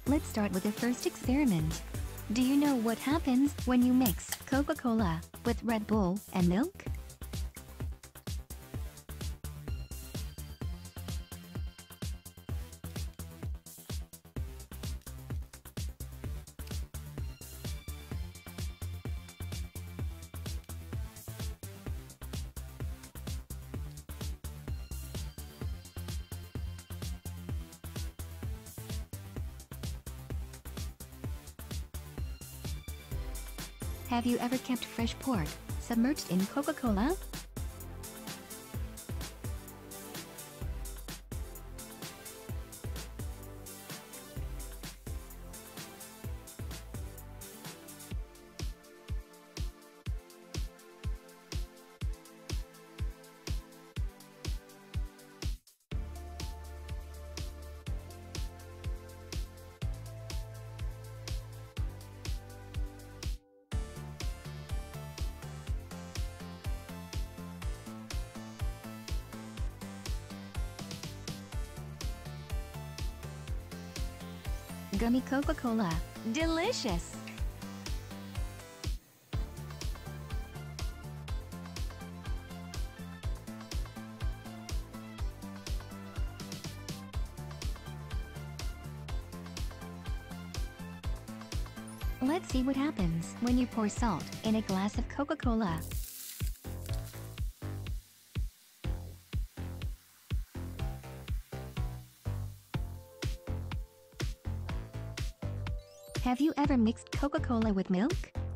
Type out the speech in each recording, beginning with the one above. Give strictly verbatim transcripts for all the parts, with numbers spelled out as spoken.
Let's start with the first experiment. Do you know what happens when you mix Coca-Cola with Red Bull and milk? Have you ever kept fresh pork submerged in Coca-Cola? Gummy Coca-Cola. Delicious! Let's see what happens when you pour salt in a glass of Coca-Cola. Have you ever mixed Coca-Cola with milk?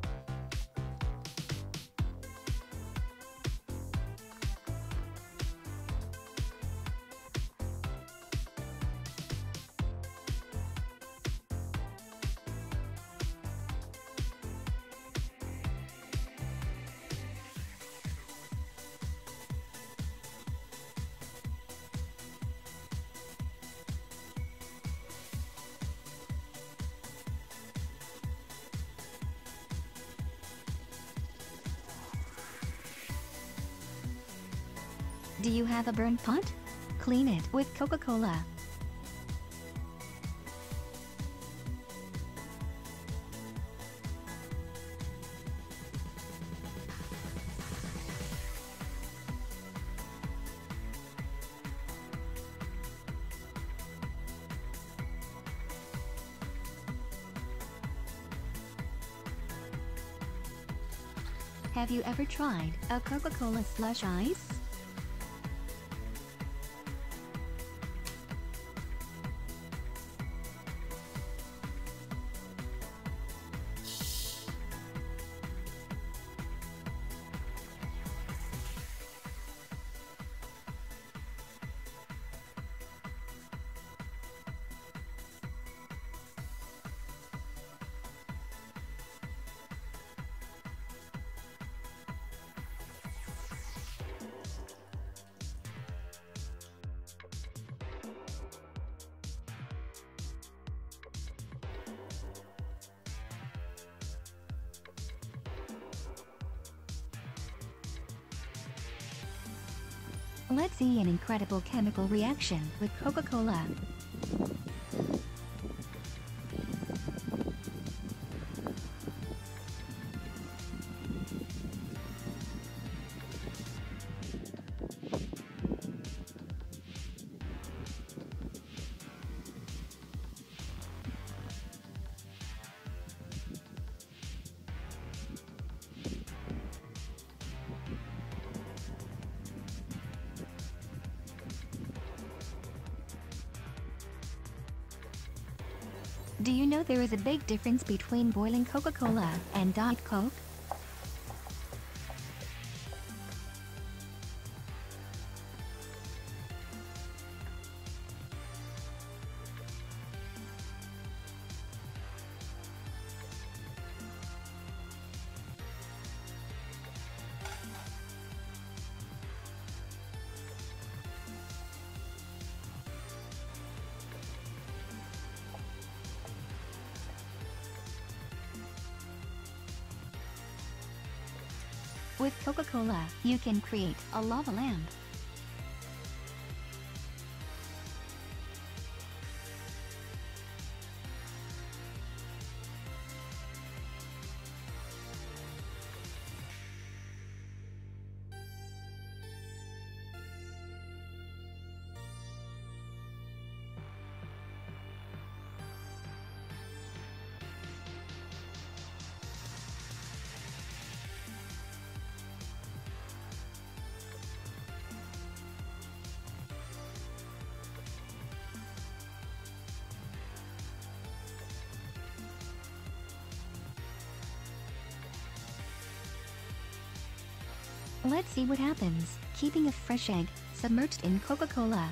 Do you have a burnt pot? Clean it with Coca-Cola. Have you ever tried a Coca-Cola slush ice? Let's see an incredible chemical reaction with Coca-Cola. Do you know there is a big difference between boiling Coca-Cola and Diet Coke? With Coca-Cola, you can create a lava lamp. Let's see what happens, keeping a fresh egg submerged in Coca-Cola.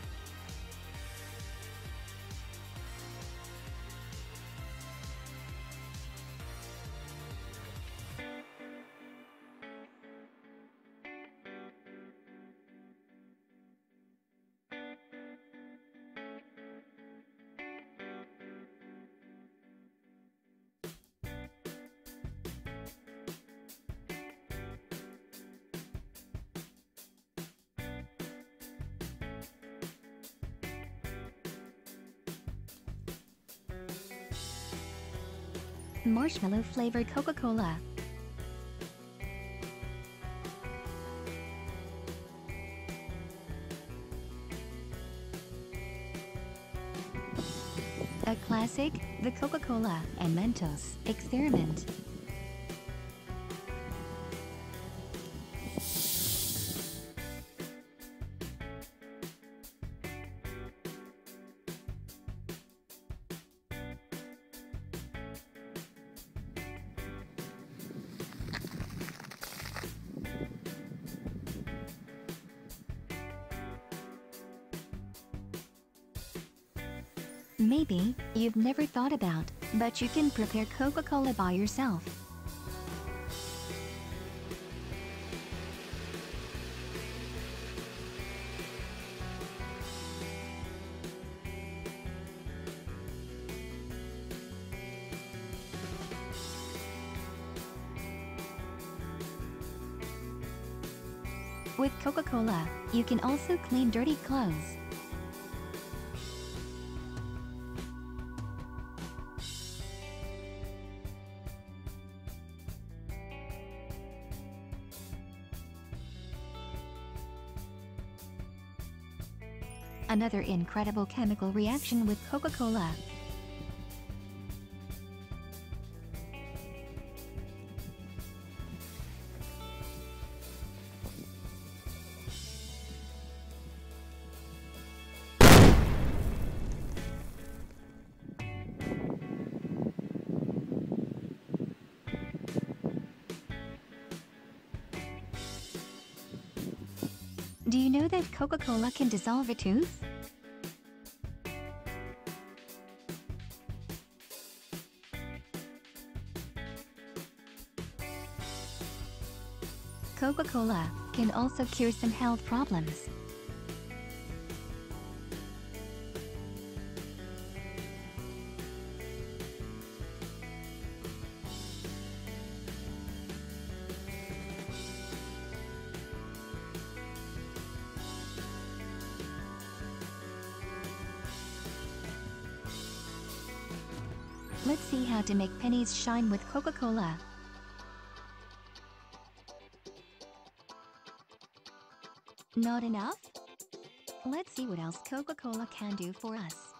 Marshmallow flavored Coca-Cola. A classic, the Coca-Cola and Mentos experiment. Maybe you've never thought about, but you can prepare Coca-Cola by yourself. With Coca-Cola, you can also clean dirty clothes. Another incredible chemical reaction with Coca-Cola. Do you know that Coca-Cola can dissolve a tooth? Coca-Cola can also cure some health problems. Let's see how to make pennies shine with Coca-Cola. Not enough? Let's see what else Coca-Cola can do for us.